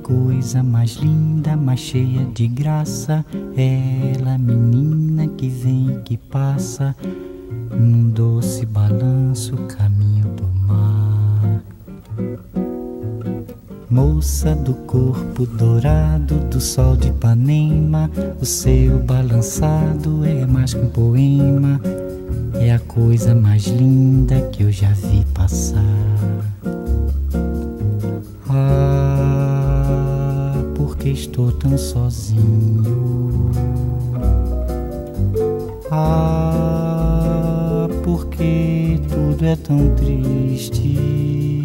coisa mais linda, mais cheia de graça. Ela, menina que vem e que passa num doce balanço, caminho do mar. Moça do corpo dourado do sol de Ipanema, o seu balançado é mais que um poema. É a coisa mais linda que eu já vi passar. Ah, porque estou tão sozinho. Ah, porque tudo é tão triste.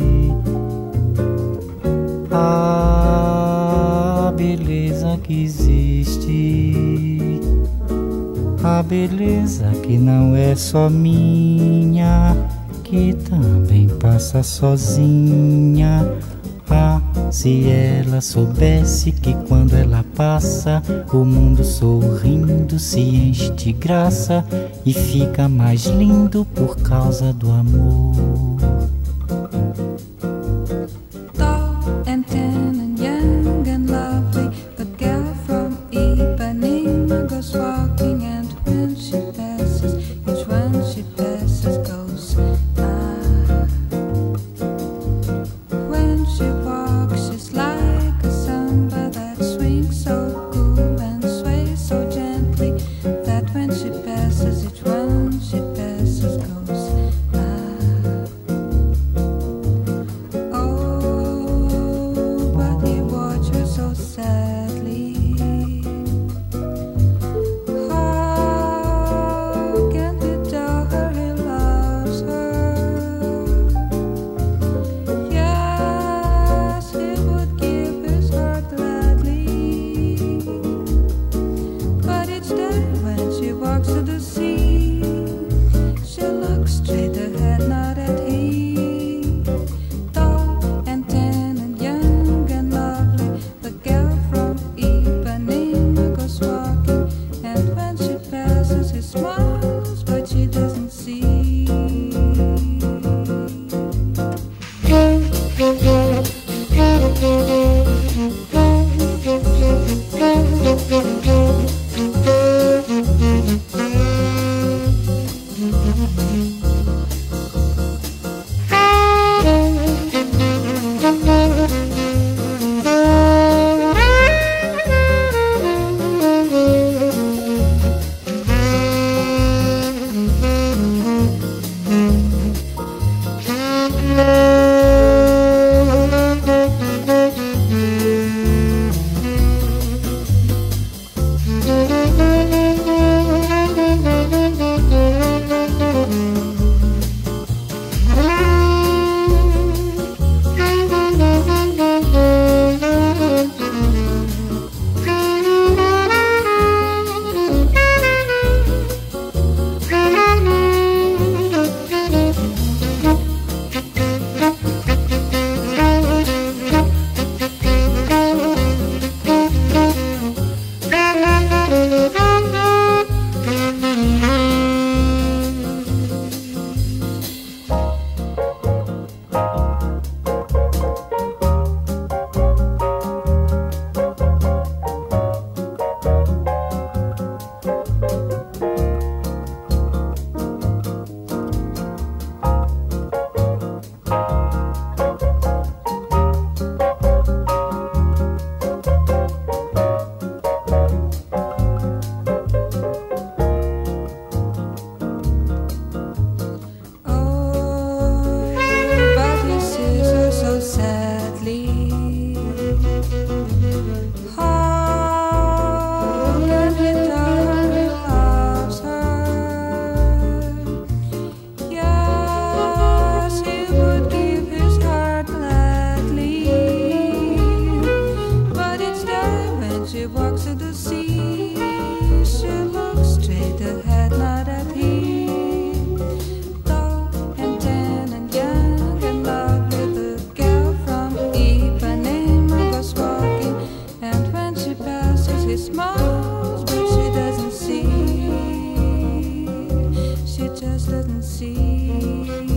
Ah, beleza que existe. A beleza que não é só minha, que também passa sozinha. Ah, se ela soubesse que quando ela passa, o mundo sorrindo se enche de graça e fica mais lindo por causa do amor.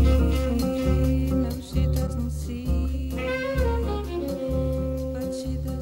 She doesn't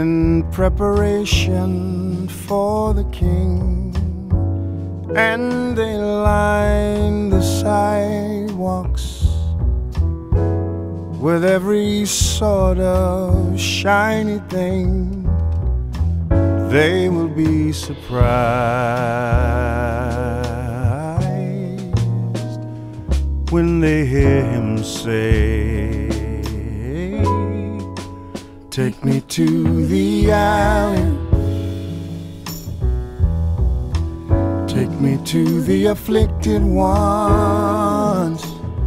in preparation for the king, and they line the sidewalks with every sort of shiny thing. They will be surprised when they hear him say, take me to the alley, take me to the afflicted ones,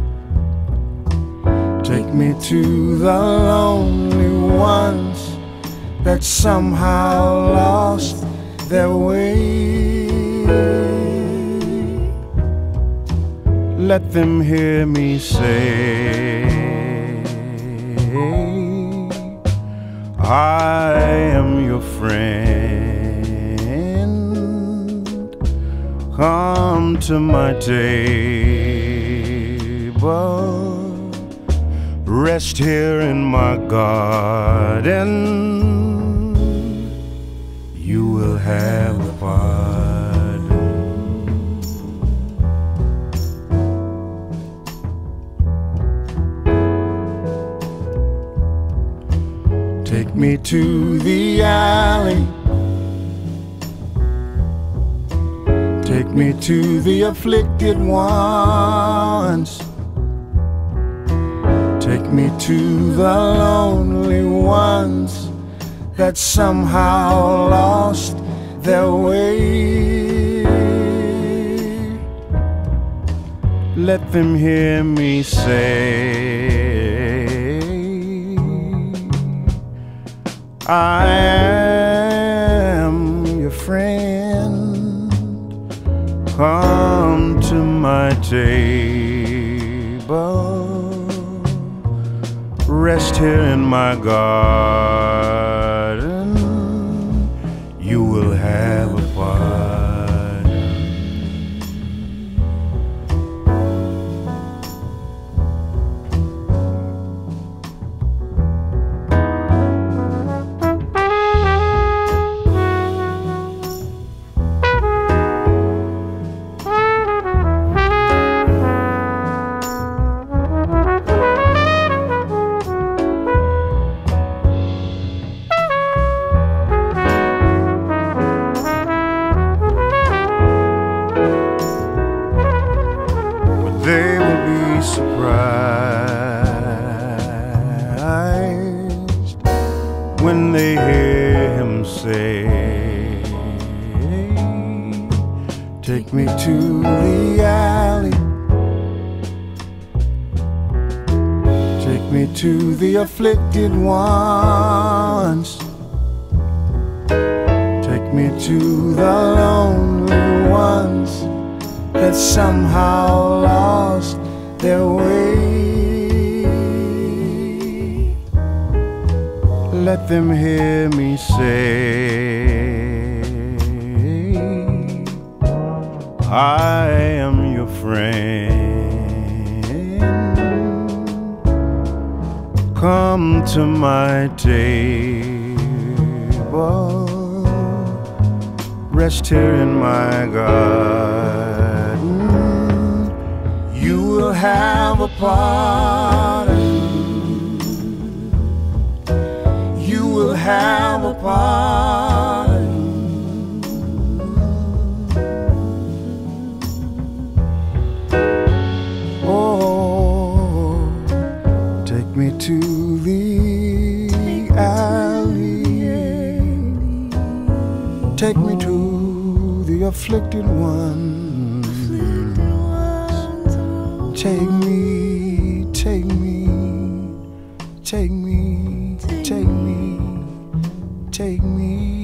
take me to the lonely ones that somehow lost their way. Let them hear me say, I am your friend. Come to my table, rest here in my garden. You will have a pardon. Take me to the alley, take me to the afflicted ones, take me to the lonely ones that somehow lost their way. Let them hear me say, I am your friend. Come to my table, rest here in my garden. You will have a pardon. They will be surprised when they hear him say, take me to the alley, take me to the afflicted ones, take me to the lonely ones that somehow lost their way. Let them hear me say, I am your friend. Come to my table, rest here in my garden. You will have a pardon. You will have a pardon. Oh, take me to the alley, take me to the afflicted ones. Take me, take me, take me, take me, take me.